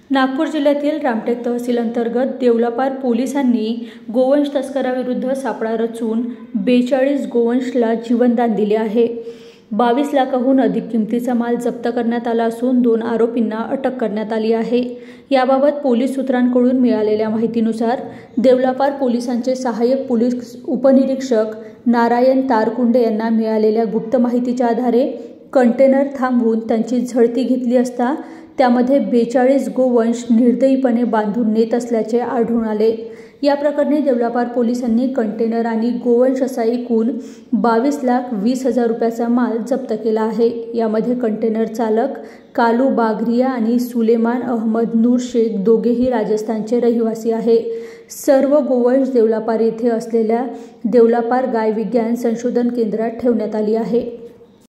नागपूर जिल्ह्यातील रामटेक तहसील अंतर्गत देवलापार पोलिसांनी गोवंश तस्कराविरुद्ध सापळा रचून 42 गोवंशला जीवनदान दिले आहे। 22 लाखाहून अधिक किमतीचा माल जप्त करण्यात आला असून 2 आरोपींना अटक करण्यात आली आहे। याबाबत पोलीस सूत्रांकडून मिळालेल्या माहितीनुसार देवलापार पोलिसांचे सहाय्यक पोलीस उपनिरीक्षक नारायण तारकुंडे यांना मिळालेल्या गुप्त माहितीच्या आधारे कंटेनर थांबवून त्यांची झडती घेतली असता त्यामध्ये 42 गोवंश निर्दयीपणे बांधून नेत असल्याचे आढळून आले। या प्रकरणी देवलापार पोलिसांनी कंटेनर आणि गोवंश असा एकूण 22,20,000 रुपयाचा माल जप्त केला आहे। यामध्ये कंटेनर चालक कालू बागरिया आणि सुलेमान अहमद नूर शेख दोघेही राजस्थानचे रहिवासी आहे। सर्व गोवंश देवलापार येथे असलेल्या देवलापार गाय विज्ञान संशोधन केंद्रात ठेवण्यात आली आहे।